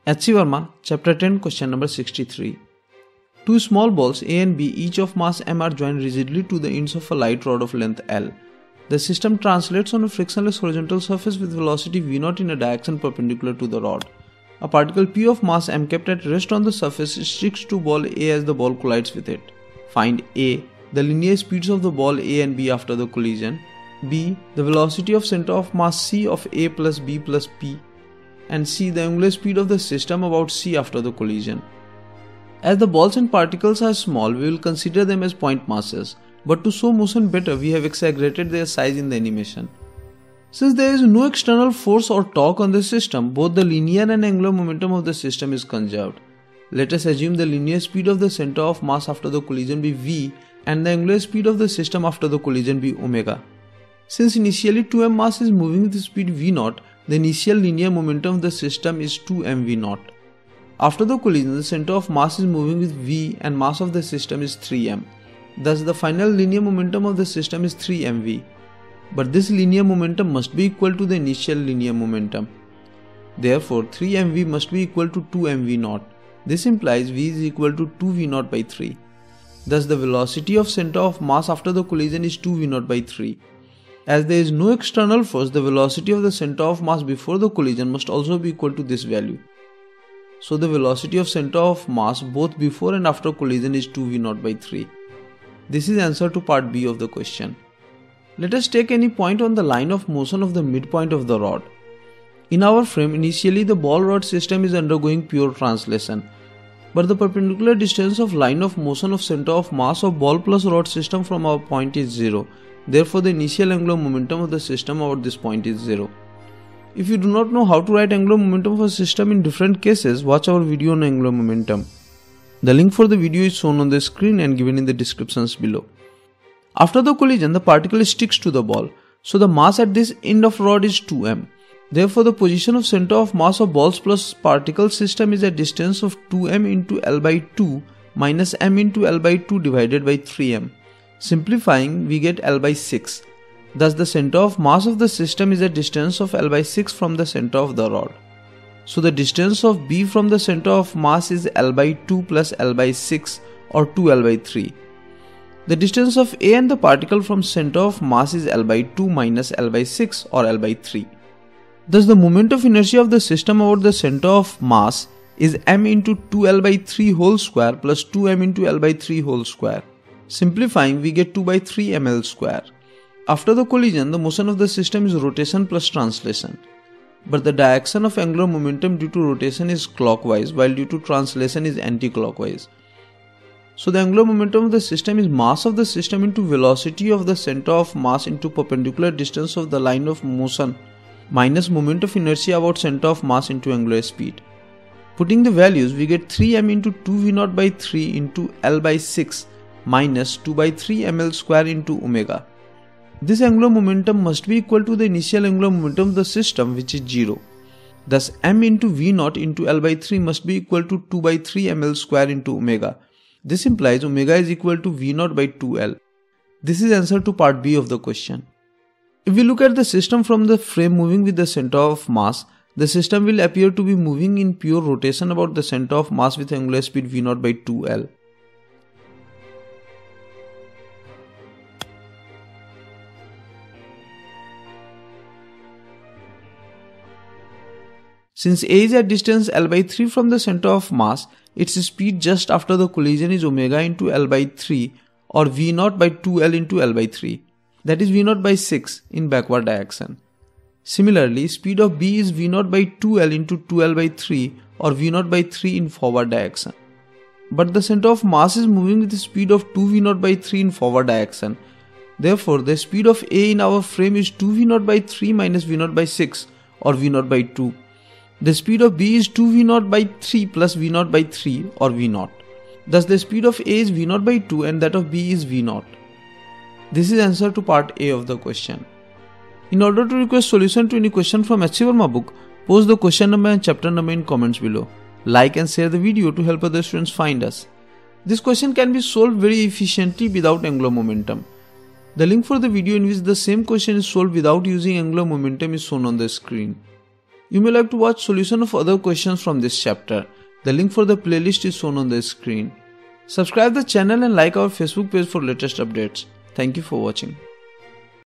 H.C. Verma, Chapter 10, Question number 63. Two small balls A and B, each of mass m, are joined rigidly to the ends of a light rod of length L. The system translates on a frictionless horizontal surface with velocity v0 in a direction perpendicular to the rod. A particle p of mass m kept at rest on the surface sticks to ball A as the ball collides with it. Find A, the linear speeds of the ball A and B after the collision, B, the velocity of center of mass c of A plus B plus P, and C, the angular speed of the system about c after the collision. As the balls and particles are small, we will consider them as point masses, but to show motion better, we have exaggerated their size in the animation. Since there is no external force or torque on the system, both the linear and angular momentum of the system is conserved. Let us assume the linear speed of the center of mass after the collision be v and the angular speed of the system after the collision be omega. Since initially 2m mass is moving with speed v0, the initial linear momentum of the system is 2m v0. After the collision, the center of mass is moving with v and mass of the system is 3m. Thus, the final linear momentum of the system is 3mv. But this linear momentum must be equal to the initial linear momentum. Therefore, 3mv must be equal to 2mv0. This implies v is equal to 2v0 by 3. Thus, the velocity of center of mass after the collision is 2v0 by 3. As there is no external force, the velocity of the center of mass before the collision must also be equal to this value. So, the velocity of center of mass both before and after collision is 2v0 by 3. This is answer to part B of the question. Let us take any point on the line of motion of the midpoint of the rod. In our frame, initially the ball rod system is undergoing pure translation, but the perpendicular distance of line of motion of center of mass of ball plus rod system from our point is 0. Therefore, the initial angular momentum of the system about this point is 0. If you do not know how to write angular momentum of a system in different cases, watch our video on angular momentum. The link for the video is shown on the screen and given in the descriptions below. After the collision, the particle sticks to the ball, so the mass at this end of rod is 2m. Therefore, the position of center of mass of balls plus particle system is a distance of 2m into L by 2 minus m into L by 2 divided by 3m. Simplifying, we get L by 6. Thus, the center of mass of the system is a distance of L by 6 from the center of the rod. So, the distance of B from the center of mass is L by 2 plus L by 6 or 2L by 3. The distance of A and the particle from center of mass is L by 2 minus L by 6 or L by 3. Thus, the moment of inertia of the system about the center of mass is m into 2L by 3 whole square plus 2m into L by 3 whole square. Simplifying, we get 2 by 3 ml square. After the collision, the motion of the system is rotation plus translation. But the direction of angular momentum due to rotation is clockwise, while due to translation is anti-clockwise. So the angular momentum of the system is mass of the system into velocity of the center of mass into perpendicular distance of the line of motion minus moment of inertia about center of mass into angular speed. Putting the values, we get 3m into 2v0 by 3 into L by 6 minus 2 by 3 ml square into omega. This angular momentum must be equal to the initial angular momentum of the system, which is 0. Thus, m into v0 into L by 3 must be equal to 2 by 3 ml square into omega. This implies omega is equal to v0 by 2L. This is answer to part B of the question. If we look at the system from the frame moving with the center of mass, the system will appear to be moving in pure rotation about the center of mass with angular speed v0 by 2L. Since A is at distance L by 3 from the center of mass, its speed just after the collision is omega into L by 3 or v0 by 2L into L by 3. That is v0 by 6 in backward direction. Similarly, speed of B is v0 by 2L into 2L by 3 or v0 by 3 in forward direction. But the center of mass is moving with the speed of 2v0 by 3 in forward direction. Therefore, the speed of A in our frame is 2v0 by 3 minus v0 by 6 or v0 by 2. The speed of B is 2v0 by 3 plus v0 by 3 or v0. Thus, the speed of A is v0 by 2 and that of B is v0. This is answer to part A of the question. In order to request solution to any question from H.C. Verma book, post the question number and chapter number in comments below. Like and share the video to help other students find us. This question can be solved very efficiently without angular momentum. The link for the video in which the same question is solved without using angular momentum is shown on the screen. You may like to watch solution of other questions from this chapter. The link for the playlist is shown on the screen. Subscribe the channel and like our Facebook page for latest updates. Thank you for watching.